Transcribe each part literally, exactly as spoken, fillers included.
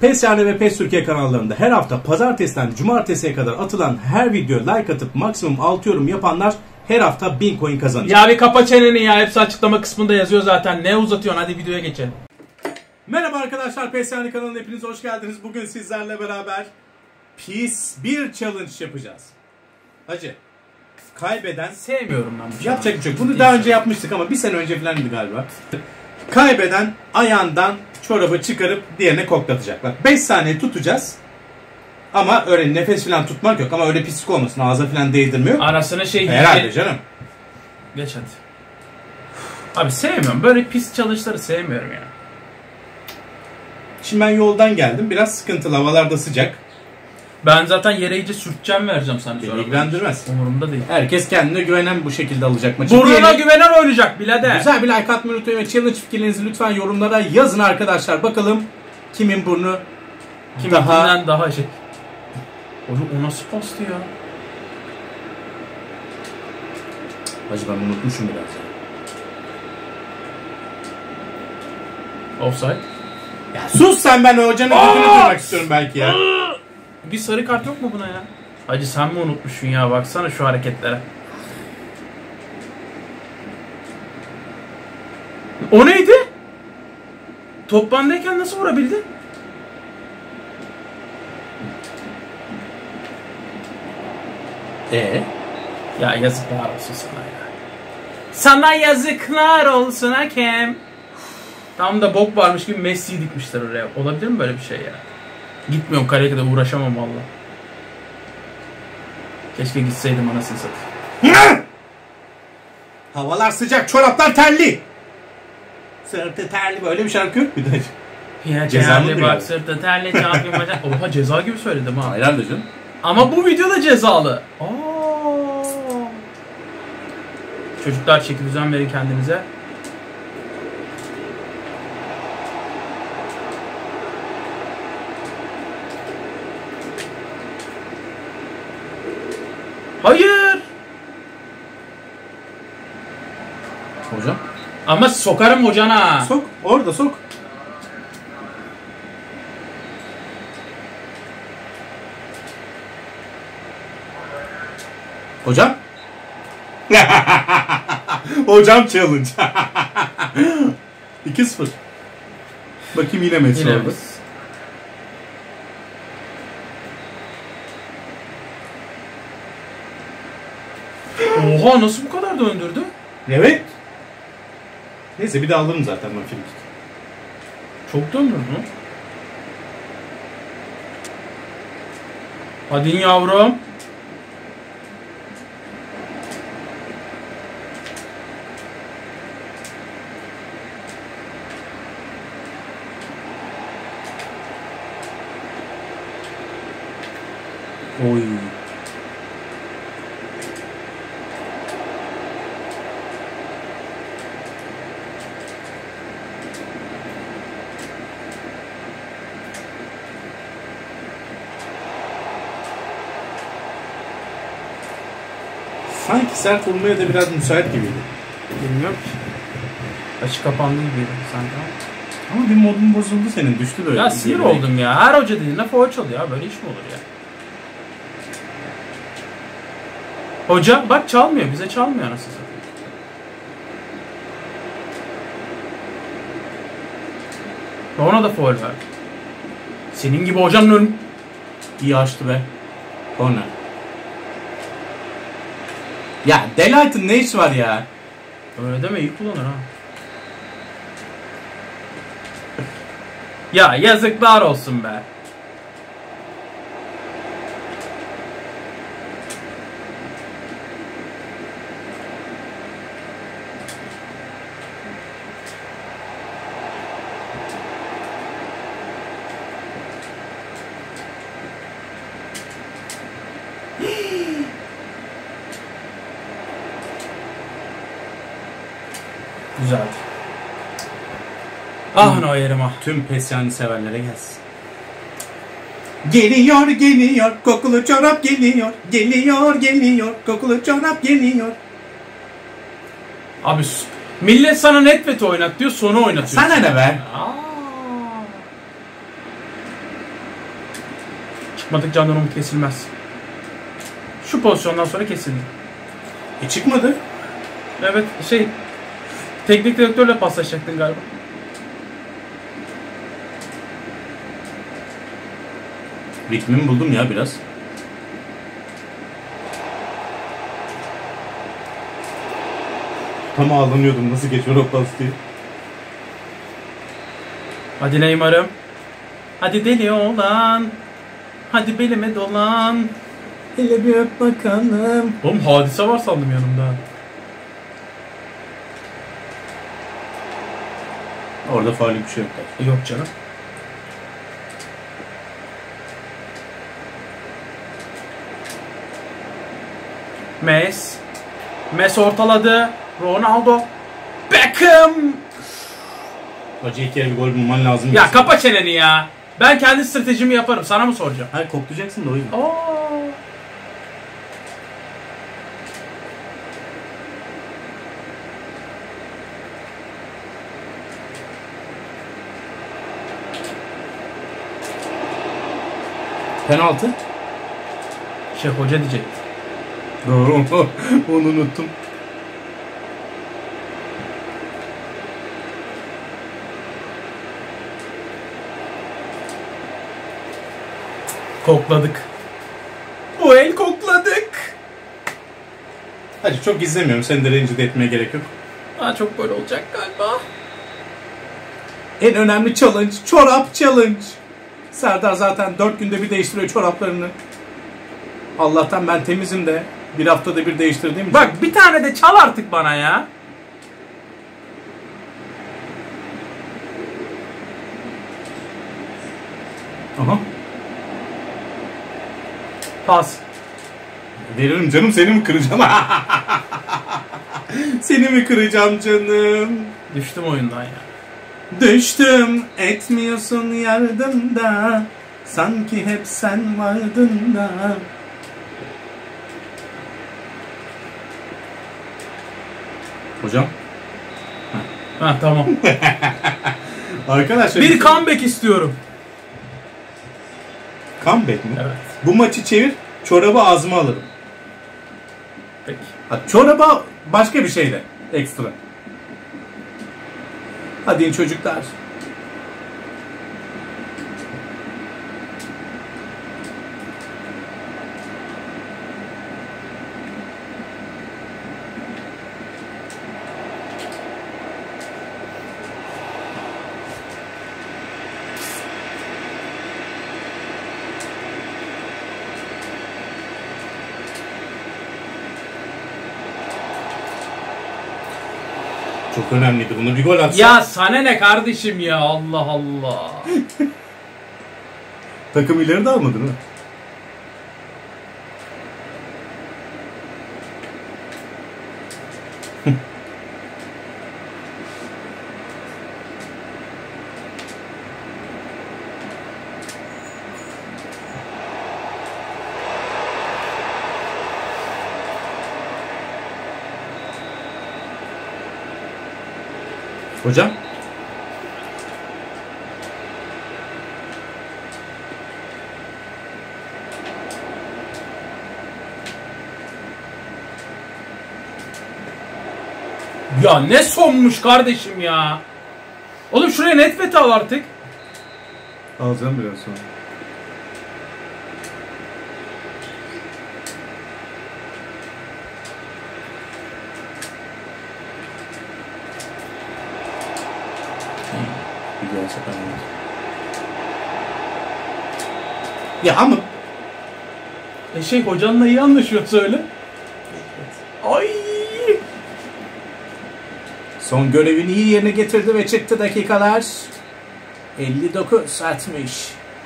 PES Yani ve PES Türkiye kanallarında her hafta pazartesiden cumartesiye kadar atılan her videoya like atıp maksimum altı yorum yapanlar her hafta bin coin kazanacak. Ya bir kapa çeneni ya, hepsi açıklama kısmında yazıyor zaten. Ne uzatıyorsun, hadi videoya geçelim. Merhaba arkadaşlar, PES Yani kanalına hepiniz hoş geldiniz. Bugün sizlerle beraber PES bir challenge yapacağız. Hacı, kaybeden... Sevmiyorum ben bu Yapacak bir şey yok. Bunu daha önce yapmıştık ama bir sene önce falandı galiba. Kaybeden ayağından çorabı çıkarıp diğerine koklatacak. Bak beş saniye tutacağız. Ama öyle nefes falan tutmak yok. Ama öyle pislik olmasın. Ağza falan değdirmiyor. Arasına şey... Herhalde ge- canım. Geç hadi. Abi sevmiyorum. Böyle pis challenge'ları sevmiyorum ya. Şimdi ben yoldan geldim. Biraz sıkıntılı. Havalarda sıcak. Ben zaten yere iyice sürteceğim, vereceğim sana. Beni ilgilendirmez. Umurumda değil. Herkes kendine güvenen bu şekilde alacak maçı. Burnuna Diyelim. güvenen oynayacak birader. Güzel bir like atmayı unutmayın ve challenge fikirlerinizi lütfen yorumlara yazın arkadaşlar. Bakalım kimin burnu Kiminkinden daha... daha şey. Oğlum o nasıl pastı ya? Hacı ben unutmuşum biraz ya. Offside. Ya sus sen, ben hocanın yüzünü duymak istiyorum belki ya. Bir sarı kart yok mu buna ya? Hacı sen mi unutmuşsun ya, baksana şu hareketlere. O neydi? Top bandayken nasıl vurabildin? Eee? Ya yazıklar olsun sana ya. Sana yazıklar olsun hakem. Tam da bok varmış gibi Messi'yi dikmişler oraya. Olabilir mi böyle bir şey ya? Gitmiyorum, kaleye kadar uğraşamam valla. Keşke gitseydim anasını satayım. Havalar sıcak, çoraplar terli. Sırtı terli, böyle bir şarkı yok bir de. Ya Ceza mı terli diyor? bak sırtı terli çarpıyor bacak. Oha, ceza gibi söyledim ha. Herhalde canım. Ama bu videoda cezalı. Aa. Çocuklar çeki düzen verin kendinize. Hayır. Hocam? Ama sokarım hocana. Sok, orada sok. Hocam? Hocam challenge. iki sıfır. Bakayım yine Messi Yine oldu. Messi. Oha, nasıl bu kadar döndürdü? Evet. Neyse bir de alırım zaten ben film. Çok döndürdü. Hadi yavrum. Oy. Sanki sert olmaya da biraz müsait gibiydi. Bilmiyorum ki. Açık kapandı gibiydi sanki. Ama bir modun bozuldu senin, düştü böyle. Ya sinir oldum ya. Her hoca dediğinde foul çalıyor ya. Böyle iş mi olur ya? Hoca bak çalmıyor. Bize çalmıyor anasını satayım. Ona da foul ver. Senin gibi hocanın ön... İyi açtı be. Corner. Ya Delight'ın ne iş var ya? Öyle deme, iyi kullanır ha. Ya yazıklar olsun be. Güzeldi. Ah ne yerim ah. Tüm PES Yani severlere gelsin. Geliyor geliyor kokulu çorap geliyor. Geliyor geliyor kokulu çorap geliyor. Abi millet sana netvet oynat diyor, sonu oynatıyor. Sana ne be? Aa. Çıkmadık, candan umut kesilmez. Şu pozisyondan sonra kesildi. E çıkmadı. Evet şey, teknik direktörle paslaşacaktın galiba. Ritmimi buldum ya biraz. Tam ağlanıyordum nasıl geçiyor o pas diye. Hadi Neymar'ım. Hadi deli olan. Hadi belime dolan. Hele bir öp bakalım. Oğlum Hadise var sandım yanımda. Orada faul bir şey yok. Yok canım. Mes. Mes ortaladı. Ronaldo. Beckham. Acı iki kere bir gol bulman lazım. Ya kapa çeneni ya. Ben kendi stratejimi yaparım. Sana mı soracağım? Hayır koklayacaksın da o yüzden. Oo. Penaltı. Şey hoca diyecek. Doğru. Onu unuttum. Kokladık. Bu el kokladık. Hadi çok izlemiyorum. Seni de rencide etmeye gerek yok. Aa, çok böyle olacak galiba. En önemli challenge. Çorap challenge. Serdar zaten dört günde bir değiştiriyor çoraplarını. Allah'tan ben temizim de bir haftada bir değiştirdiğim için. Bak bir tane de çal artık bana ya. Aha. Pas. Veririm canım, seni mi kıracağım? Seni mi kıracağım canım? Düştüm oyundan ya. Düştüm etmiyorsun yardımda. Sanki hep sen vardın da. Hocam. Ha tamam. Arkadaşlar. Bir comeback istiyorum. Comeback mi? Evet. Bu maçı çevir. Çorabı ağzıma alırım. Peki. Ha, çoraba başka bir şeyle. Ekstra. Hadi çocuklar. Çok önemliydi. Bunu bir gol atsa. Ya sana ne kardeşim ya, Allah Allah. Takım ileri de almadı mı? Hocam. Ya ne sonmuş kardeşim ya. Oğlum şuraya net beti al artık. Alacağım biraz sonra. Ya ama E şey, hocanla iyi anlaşıyor söyle. Ay. son görevini iyi yerine getirdi ve çıktı dakikalar. elli dokuz altmış.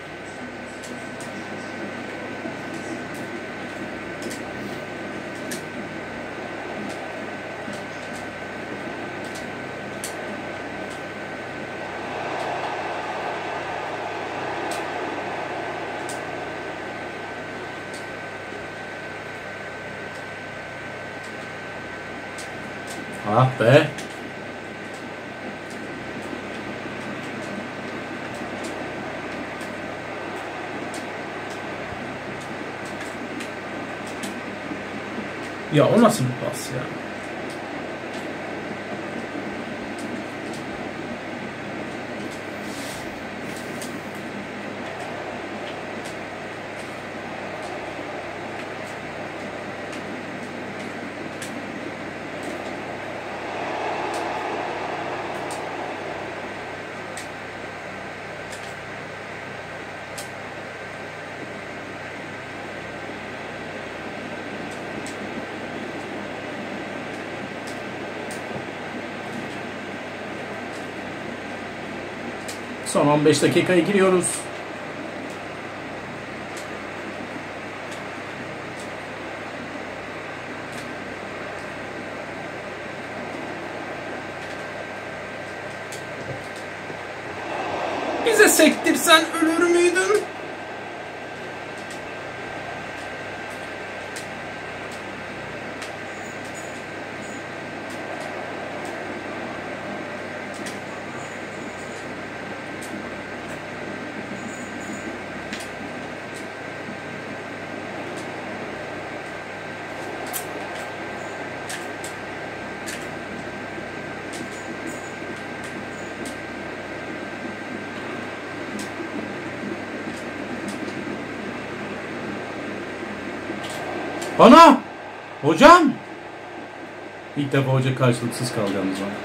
Ah be. Ya o nasıl bir pas ya? Son on beş dakikaya giriyoruz. Bize sektirsen ölür müydün? Ana! Hocam! İlk defa hoca karşılıksız kaldı yalnız bana.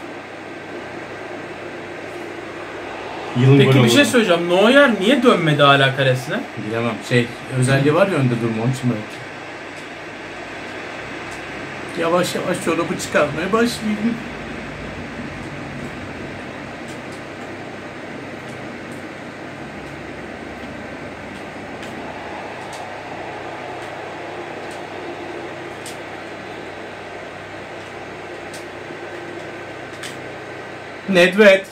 Yılın Peki golü bir şey oldu. söyleyeceğim. Neuer niye dönmedi hala karesine? Bilemem. Şey, özelliği var ya önde durma, onun için belki. Yavaş yavaş çorabı çıkarmaya başlayayım. Nedved.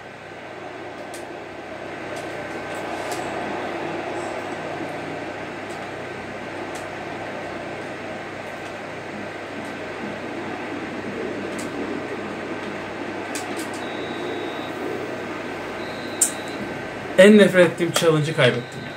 En nefret ettiğim challenge'ı kaybettim ya.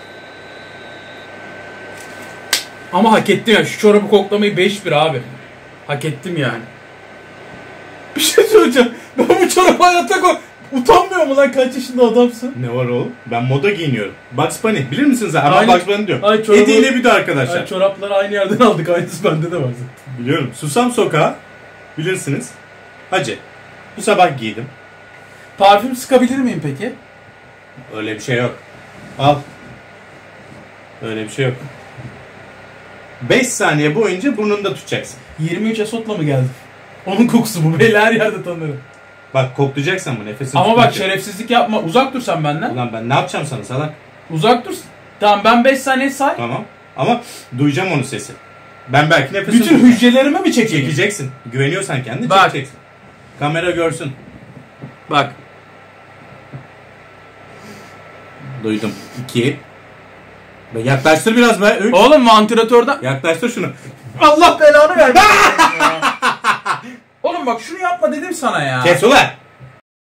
Ama hak ettim ya. Şu çorabı koklamayı beş bir abi. Hak ettim yani. Bir şey söyleyeceğim. Ben bu çorabı hayatta koy... Utanmıyor mu lan, kaç yaşında adamsın? Ne var oğlum? Ben moda giyiniyorum. Bugs Bunny. Bilir misiniz? Ama Aynı- Bugs Bunny diyor. Ay, çorabı- Eddie ile bir de arkadaşlar. Ay, çorapları aynı yerden aldık. Aynısı bende de var zaten. Biliyorum. Susam Sokağı. Bilirsiniz. Hacı. Bu sabah giydim. Parfüm sıkabilir miyim peki? Öyle bir şey yok. Al. Öyle bir şey yok. beş saniye boyunca burnunda tutacaksın. yirmi üç Esot'la mı geldi? Onun kokusu bu. Belli her yerde tanırım. Bak koklayacaksın bu nefesini. Ama bak tutmak yok. şerefsizlik yapma. Uzak dur sen benden. Ulan ben ne yapacağım sana salak? Uzak dur. Tamam, ben beş saniye say. Tamam. Ama duyacağım onun sesi. Ben belki nefesini Bütün tutacağım. hücrelerimi mi çekeyim? Çekeceksin. Güveniyorsan kendine Bak. çekeceksin. Kamera görsün. Bak. Duydum. İki. Be, yaklaştır biraz be. Üç. Oğlum vantilatörden... Yaklaştır şunu. Allah belanı vermesin. Oğlum bak şunu yapma dedim sana ya. Kes ulan.